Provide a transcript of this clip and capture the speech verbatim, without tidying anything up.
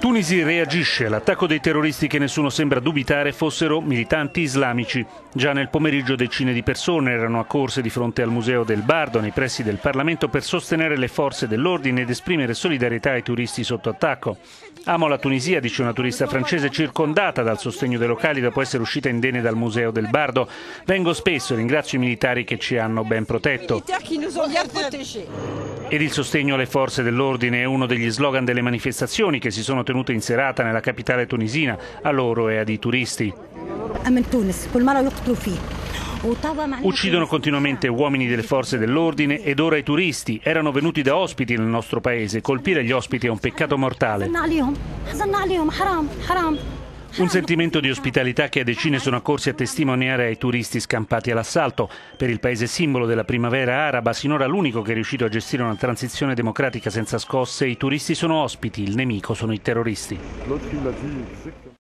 Tunisi reagisce all'attacco dei terroristi che nessuno sembra dubitare fossero militanti islamici. Già nel pomeriggio decine di persone erano accorse di fronte al Museo del Bardo, nei pressi del Parlamento, per sostenere le forze dell'ordine ed esprimere solidarietà ai turisti sotto attacco. Amo la Tunisia, dice una turista francese circondata dal sostegno dei locali dopo essere uscita indenne dal Museo del Bardo. Vengo spesso e ringrazio i militari che ci hanno ben protetto. Ed il sostegno alle forze dell'ordine è uno degli slogan delle manifestazioni che si sono tenute in serata nella capitale tunisina, a loro e ai turisti. Uccidono continuamente uomini delle forze dell'ordine ed ora i turisti erano venuti da ospiti nel nostro paese. Colpire gli ospiti è un peccato mortale. Un sentimento di ospitalità che a decine sono accorsi a testimoniare ai turisti scampati all'assalto. Per il paese simbolo della primavera araba, sinora l'unico che è riuscito a gestire una transizione democratica senza scosse, i turisti sono ospiti, il nemico sono i terroristi.